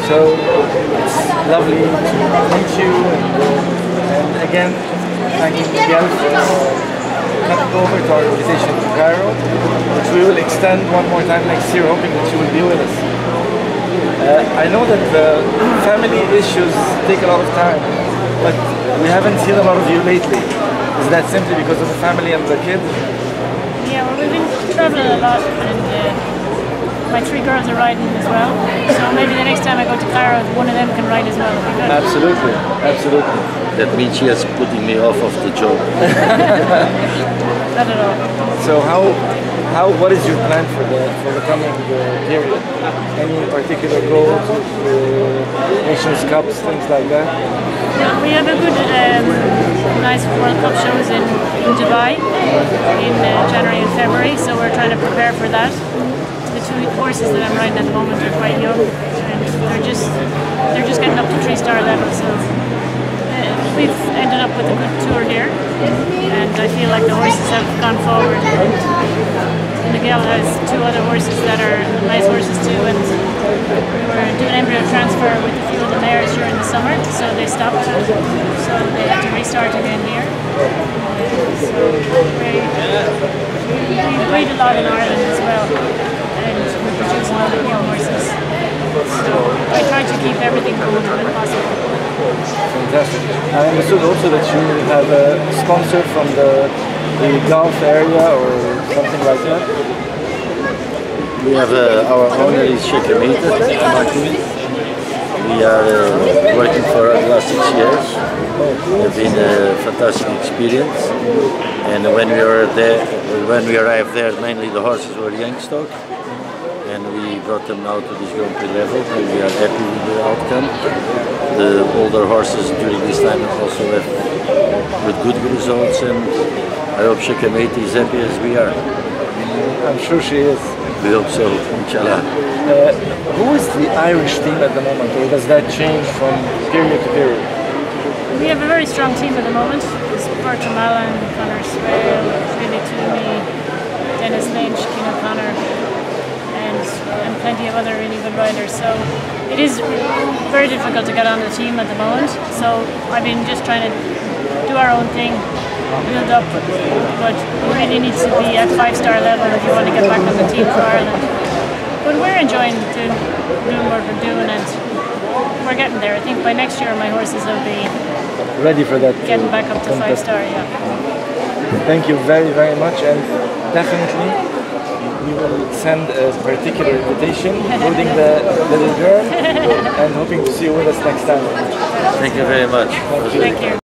So it's lovely to meet you, and again, thanking Miguel for coming over to our invitation to Cairo, which we will extend one more time next year, hoping that you will be with us. I know that the family issues take a lot of time, but we haven't seen a lot of you lately. Is that simply because of the family and the kids? Yeah, well, we've been traveling a lot, and my 3 girls are riding as well. So maybe the next time I go to Cairo, one of them can ride as well. Absolutely, absolutely. That means she is putting me off of the job. Not at all. So what is your plan for the coming period? Any particular goals, Nations Cups, things like that? Yeah, we have a good, nice World Cup shows in Dubai in January and February, so we're trying to prepare for that. The 2 horses that I'm riding at the moment are quite young, and they're just getting up to 3-star level. So we've ended up with a good tour here, and I feel like the horses have gone forward. Miguel has 2 other horses that are nice horses too, and we were doing embryo transfer with a few of the mares during the summer, so they stopped, so they had to restart again here. So we breed a lot in Ireland as well, and we produce a lot of young horses. So I try to keep everything going when possible. Fantastic. I understood also that you have a sponsor from the Gulf area or something like that. We have our owner is Sheikh Hamid. We are working for the last 6 years. It's been a fantastic experience. And when we arrived there, mainly the horses were young stock. And we brought them now to this Grand Prix level, and we are happy with the outcome. The older horses during this time also have with good results, and I hope Sheikh Hamid is happy as we are. I'm sure she is. We hope so, inshallah. Who is the Irish team at the moment, or does that change from period to period? We have a very strong team at the moment. It's Bertram Allen, Conor Swale, Billy Toomey, Dennis Lynch, Keenan O'Connor, and plenty of other really good riders. So it is very difficult to get on the team at the moment. So I've been just trying to do our own thing, build up, but you really need to be at 5-star level if you want to get back on the team for Ireland. But we're enjoying doing what we're doing, and we're getting there. I think by next year my horses will be ready for that. Getting back up to 5-star, yeah. Thank you very, very much, and definitely we will send a particular invitation, including the little girl, and hoping to see you with us next time. Thank you very much. Thank you.